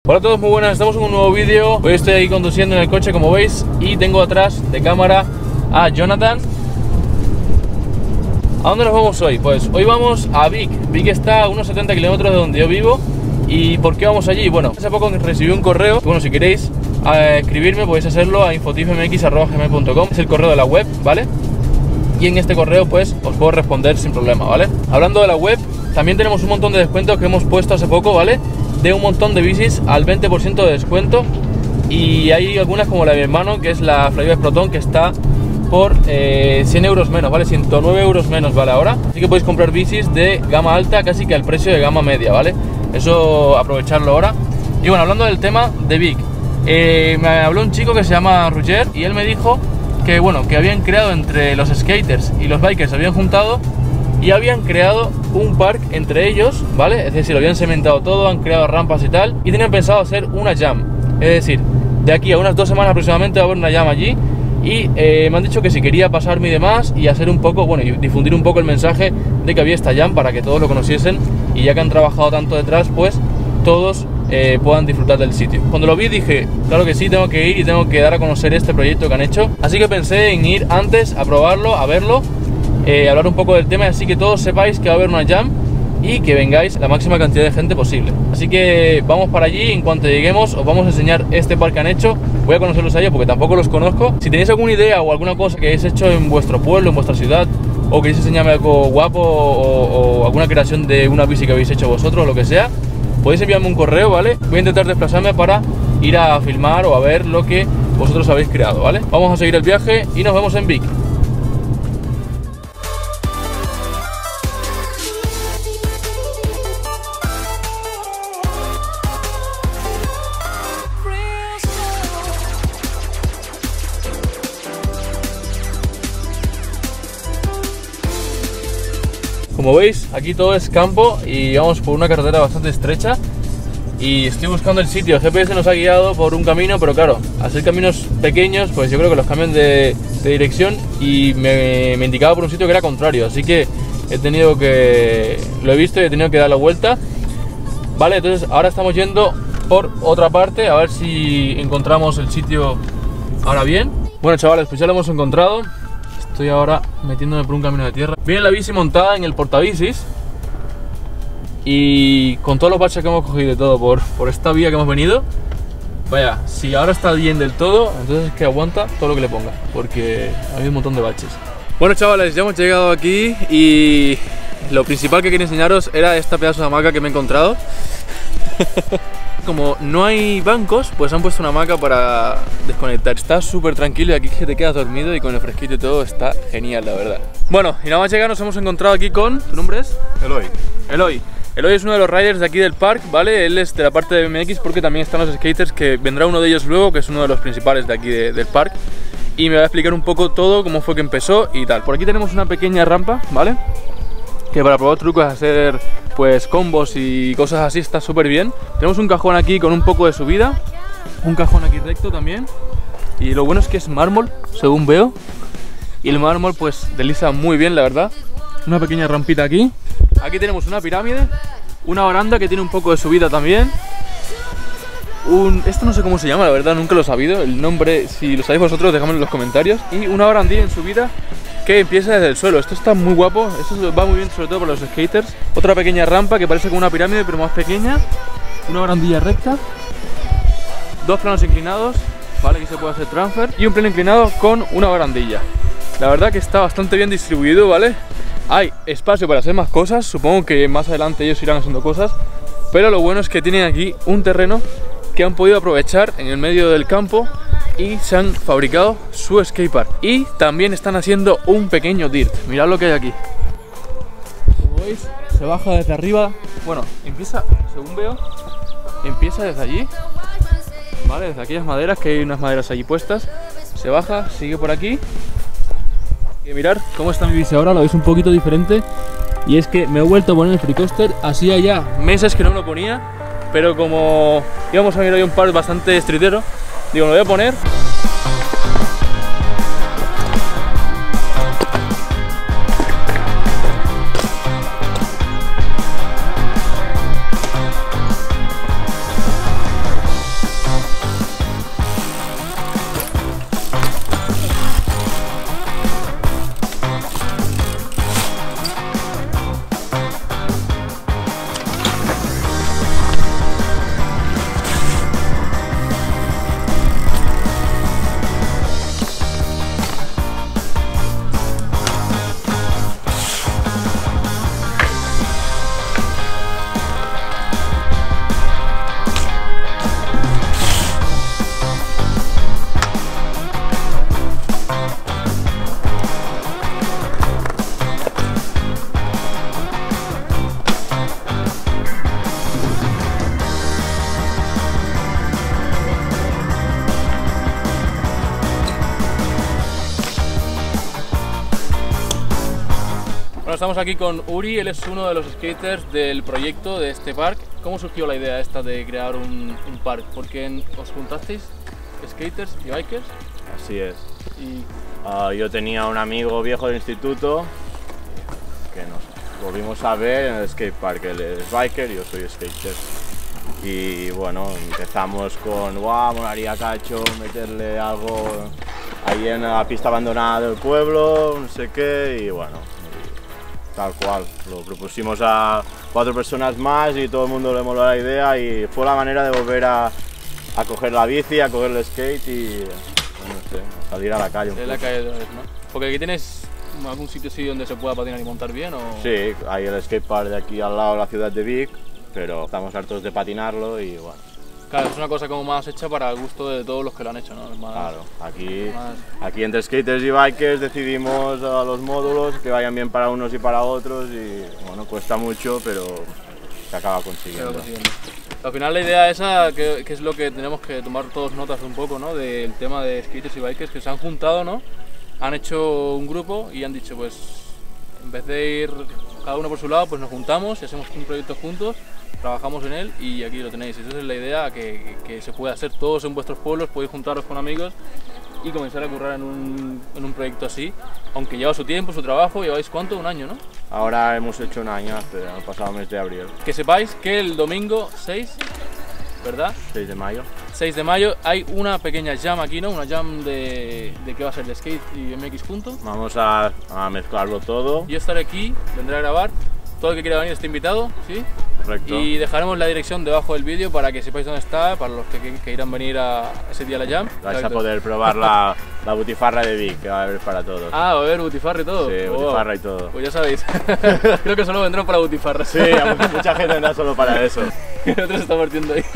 Hola a todos, muy buenas, estamos en un nuevo vídeo. Hoy estoy ahí conduciendo en el coche, como veis, y tengo atrás de cámara a Jonathan. ¿A dónde nos vamos hoy? Pues hoy vamos a Vic. Vic está a unos 70 kilómetros de donde yo vivo. ¿Y por qué vamos allí? Bueno, hace poco recibí un correo. Bueno, si queréis escribirme podéis hacerlo a infotifmx@gmail.com. Es el correo de la web, ¿vale? Y en este correo pues os puedo responder sin problema, ¿vale? Hablando de la web, también tenemos un montón de descuentos que hemos puesto hace poco, ¿vale? De un montón de bicis al 20% de descuento. Y hay algunas como la de mi hermano, que es la Flybike Proton, que está por 100 euros menos, ¿vale? 109 euros menos vale ahora. Así que podéis comprar bicis de gama alta casi que al precio de gama media, ¿vale? Eso aprovecharlo ahora. Y bueno, hablando del tema de Vic, me habló un chico que se llama Roger y él me dijo que bueno, que habían creado entre los skaters y los bikers, habían juntado y habían creado un park entre ellos, ¿vale? Es decir, lo habían cementado todo, han creado rampas y tal, y tenían pensado hacer una jam. Es decir, de aquí a unas 2 semanas aproximadamente va a haber una jam allí. Y me han dicho que si quería pasarme y demás y hacer un poco, bueno, y difundir un poco el mensaje de que había esta jam para que todos lo conociesen, y ya que han trabajado tanto detrás, pues todos puedan disfrutar del sitio. Cuando lo vi dije, claro que sí, tengo que ir y tengo que dar a conocer este proyecto que han hecho. Así que pensé en ir antes a probarlo, a verlo, hablar un poco del tema, así que todos sepáis que va a haber una jam y que vengáis la máxima cantidad de gente posible. Así que vamos para allí. En cuanto lleguemos os vamos a enseñar este parque que han hecho. Voy a conocerlos a ellos porque tampoco los conozco. Si tenéis alguna idea o alguna cosa que hayáis hecho en vuestro pueblo, en vuestra ciudad, o queréis enseñarme algo guapo o alguna creación de una bici que habéis hecho vosotros o lo que sea, podéis enviarme un correo, ¿vale? Voy a intentar desplazarme para ir a filmar o a ver lo que vosotros habéis creado, ¿vale? Vamos a seguir el viaje y nos vemos en Vic. Como veis, aquí todo es campo y vamos por una carretera bastante estrecha. Y estoy buscando el sitio. El GPS nos ha guiado por un camino, pero claro, al ser caminos pequeños, pues yo creo que los cambian de dirección. Y me indicaba por un sitio que era contrario. Así que lo he visto y he tenido que dar la vuelta. Vale, entonces ahora estamos yendo por otra parte, a ver si encontramos el sitio ahora bien. Bueno, chavales, pues ya lo hemos encontrado. Estoy ahora metiéndome por un camino de tierra. Viene la bici montada en el portabicis. Y con todos los baches que hemos cogido y todo por esta vía que hemos venido, vaya, si ahora está bien del todo, entonces es que aguanta todo lo que le ponga, porque hay un montón de baches. Bueno, chavales, ya hemos llegado aquí y lo principal que quería enseñaros era esta pedazo de hamaca que me he encontrado. Como no hay bancos, pues han puesto una hamaca para desconectar. Está súper tranquilo y aquí que te quedas dormido y con el fresquito y todo está genial, la verdad. Bueno, y nada más llegar nos hemos encontrado aquí con... ¿Tu nombre es? Eloy. Eloy es uno de los riders de aquí del parque, ¿vale? Él es de la parte de BMX porque también están los skaters, que vendrá uno de ellos luego, que es uno de los principales de aquí del parque. Y me va a explicar un poco todo, cómo fue que empezó y tal. Por aquí tenemos una pequeña rampa, ¿vale? Que para probar trucos, hacer pues combos y cosas así está súper bien. Tenemos un cajón aquí con un poco de subida, un cajón aquí recto también. Y lo bueno es que es mármol, según veo. Y el mármol pues desliza muy bien, la verdad. Una pequeña rampita aquí. Aquí tenemos una pirámide, una baranda que tiene un poco de subida también. Esto no sé cómo se llama, la verdad, nunca lo he sabido. El nombre, si lo sabéis vosotros, dejadmelo en los comentarios. Y una barandilla en subida que empieza desde el suelo. Esto está muy guapo, esto va muy bien sobre todo para los skaters. Otra pequeña rampa que parece como una pirámide pero más pequeña. Una barandilla recta. 2 planos inclinados, vale, que se puede hacer transfer. Y un plano inclinado con una barandilla. La verdad que está bastante bien distribuido, ¿vale? Hay espacio para hacer más cosas, supongo que más adelante ellos irán haciendo cosas. Pero lo bueno es que tienen aquí un terreno que han podido aprovechar en el medio del campo y se han fabricado su skatepark. Y también están haciendo un pequeño dirt. Mirad lo que hay aquí. Como veis, se baja desde arriba. Bueno, empieza, según veo, empieza desde allí, ¿vale? Desde aquellas maderas, que hay unas maderas allí puestas. Se baja, sigue por aquí. Y mirad cómo está mi bici ahora, lo veis un poquito diferente. Y es que me he vuelto a poner el free coaster. Hacía ya meses que no me lo ponía, pero como íbamos a venir hoy un par bastante streetero, digo, me lo voy a poner. estamos aquí con Uri, él es uno de los skaters del proyecto de este parque. ¿Cómo surgió la idea esta de crear un parque? ¿Por qué os juntasteis, skaters y bikers? Así es. Y... yo tenía un amigo viejo del instituto que nos volvimos a ver en el skatepark. Él es biker, yo soy skater. Y bueno, empezamos con, guau, molaría cacho meterle algo ahí en la pista abandonada del pueblo, no sé qué, y bueno, tal cual. Lo propusimos a 4 personas más y todo el mundo le moló la idea y fue la manera de volver a coger la bici, a coger el skate y no sé, a salir a la calle. En la calle otra vez, ¿no? Porque aquí tienes algún sitio así donde se pueda patinar y montar bien, ¿o? Sí, hay el skatepark de aquí al lado de la ciudad de Vic, pero estamos hartos de patinarlo y bueno. Claro, es una cosa como más hecha para el gusto de todos los que lo han hecho, ¿no? Más, claro, aquí entre skaters y bikers decidimos los módulos que vayan bien para unos y para otros y bueno, cuesta mucho, pero se acaba consiguiendo. Al final la idea esa, que es lo que tenemos que tomar todos notas un poco, ¿no? Del tema de skaters y bikers que se han juntado, ¿no? Han hecho un grupo y han dicho, pues, en vez de ir cada uno por su lado, pues nos juntamos y hacemos un proyecto juntos, trabajamos en él y aquí lo tenéis. Esa es la idea, que se puede hacer todos en vuestros pueblos, podéis juntaros con amigos y comenzar a currar en un proyecto así, aunque lleva su tiempo, su trabajo. ¿Lleváis cuánto? Un año, ¿no? Ahora hemos hecho un año, el pasado mes de abril. Que sepáis que el domingo 6, ¿verdad? 6 de mayo. 6 de mayo hay una pequeña jam aquí, ¿no? Una jam de ¿qué va a ser? De skate y BMX juntos. Vamos a mezclarlo todo. Yo estaré aquí, vendré a grabar. Todo el que quiera venir está invitado, ¿sí? Correcto. Y dejaremos la dirección debajo del vídeo para que sepáis dónde está, para los que quieran venir a ese día a la jam. Vais a poder probar la butifarra de Vic, que va a haber para todos. Ah, va a haber butifarra y todo. Sí, butifarra y todo. Pues ya sabéis. Creo que solo vendrán para butifarra. Sí, mucha gente vendrá solo para eso. Y el otro se está partiendo ahí.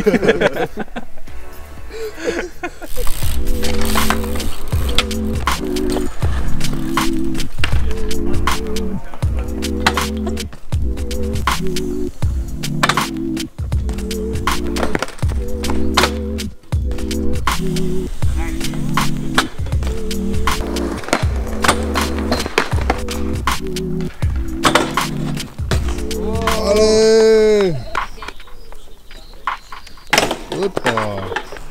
¡Ale! ¡Opa!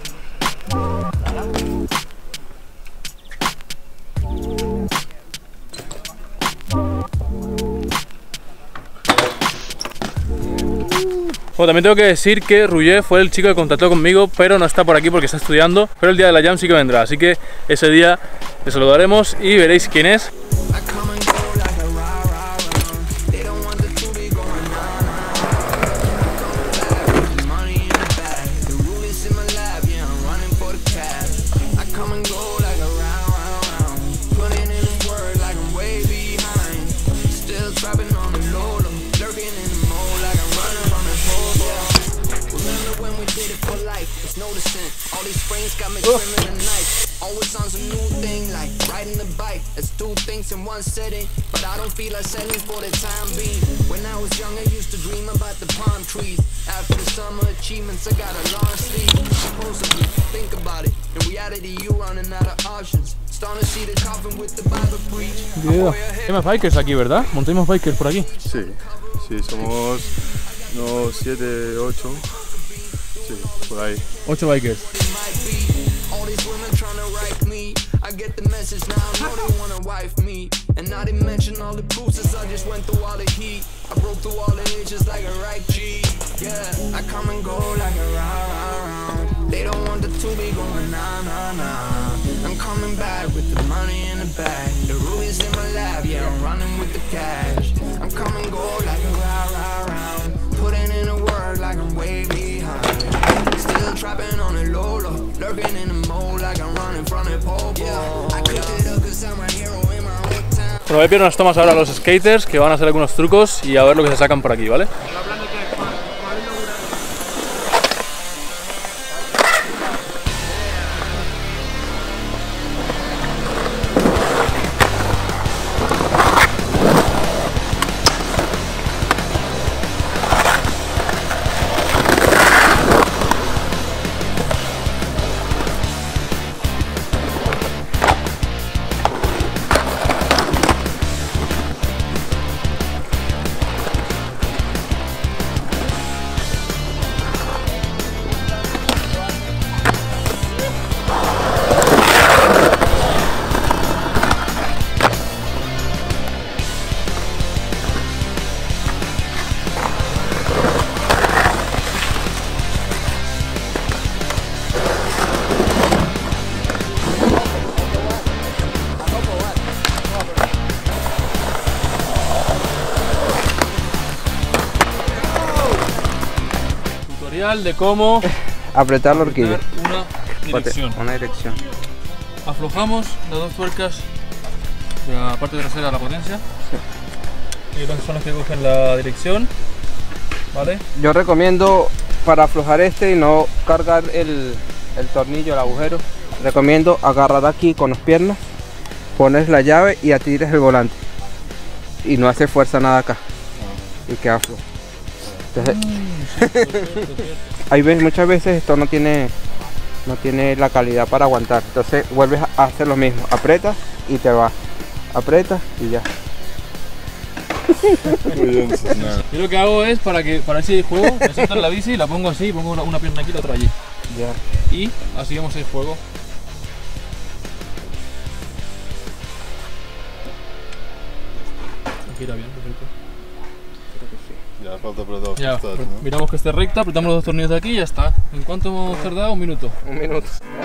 Bueno, también tengo que decir que Roger fue el chico que contactó conmigo, pero no está por aquí porque está estudiando, pero el día de la jam sí que vendrá, así que ese día le saludaremos y veréis quién es. All these springs got me screaming at night. Always on some new thing, like riding the bike. It's 2 things in one sitting, but I don't feel like selling for the time being. When I was young, I used to dream about the palm trees. After the summer achievements, I got a long sleeve. Supposedly, think about it. In reality, you running out of options. Starting to see the coffin with the Bible preach. Hay más bikers aquí, ¿verdad? Montamos bikers por aquí. Sí, somos unos 7, 8. Sí, por ahí. 8 bikers. I get the message now, I know they wanna wife me. And not to mention all the bruises, I just went through all the heat. I broke through all the edges like a right G. Yeah, I come and go like a round. They don't want the 2 be going nah. I'm coming back with the money in the bag. The rubies in my lap, yeah, I'm running with the cash. I'm coming go like a round. Putting in a word like I'm way behind. Still trapping on the Lola, lurking in the mold like I'm running from the pole. I cooked it up cause I'm a hero in my own town. Bueno, voy a pedir unas tomas ahora a los skaters que van a hacer algunos trucos y a ver lo que se sacan por aquí, ¿vale? tutorial de cómo apretar la horquilla. una dirección. Una dirección. Aflojamos las dos tuercas de la parte trasera de la potencia. Y son las que cogen la dirección. ¿Vale? Yo recomiendo, para aflojar este y no cargar el tornillo, el agujero, recomiendo agarrar aquí con las piernas, pones la llave y atires el volante. Y no hace fuerza nada acá. Y queda flojo. Entonces, hay veces, muchas veces esto no tiene la calidad para aguantar. Entonces vuelves a hacer lo mismo. Apretas y te vas. Apretas y ya. Muy bien, sí, nada. Yo lo que hago es para ver si juego, me siento en la bici, la pongo así, pongo una pierna aquí y la otra allí. Ya. Y así vamos a ir juego. Aquí irá bien, perfecto. Ya falta apretar. Ya, Estás, ¿no? miramos que esté recta, apretamos los dos tornillos de aquí y ya está. ¿En cuánto hemos tardado? Un minuto. Un minuto.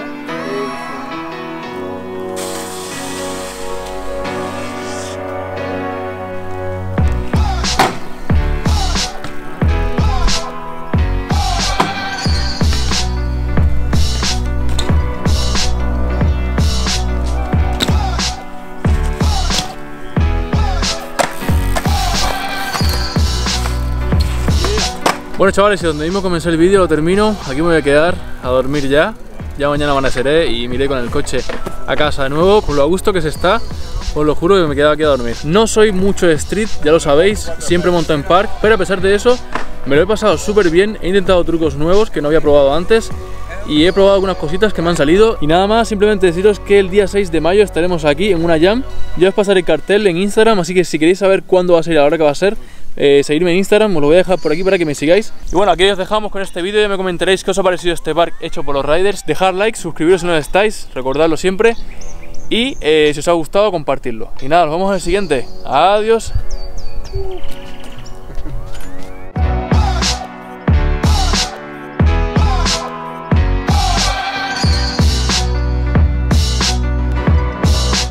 Bueno chavales, y donde mismo comencé el vídeo lo termino. Aquí me voy a quedar a dormir ya. Ya mañana amaneceré y me iré con el coche a casa de nuevo. Por lo a gusto que se está, os lo juro que me quedaba aquí a dormir. No soy mucho de street, ya lo sabéis, siempre monto en park, pero a pesar de eso me lo he pasado súper bien. He intentado trucos nuevos que no había probado antes y he probado algunas cositas que me han salido. Y nada más, simplemente deciros que el día 6 de mayo estaremos aquí en una jam. Ya os pasaré el cartel en Instagram, así que si queréis saber cuándo va a ser y a la hora que va a ser, seguirme en Instagram, os lo voy a dejar por aquí para que me sigáis. Y bueno, aquí os dejamos con este vídeo. Ya me comentaréis qué os ha parecido este park hecho por los riders. Dejad like, suscribiros si no lo estáis, recordadlo siempre. Y si os ha gustado, compartidlo. Y nada, nos vemos en el siguiente. Adiós.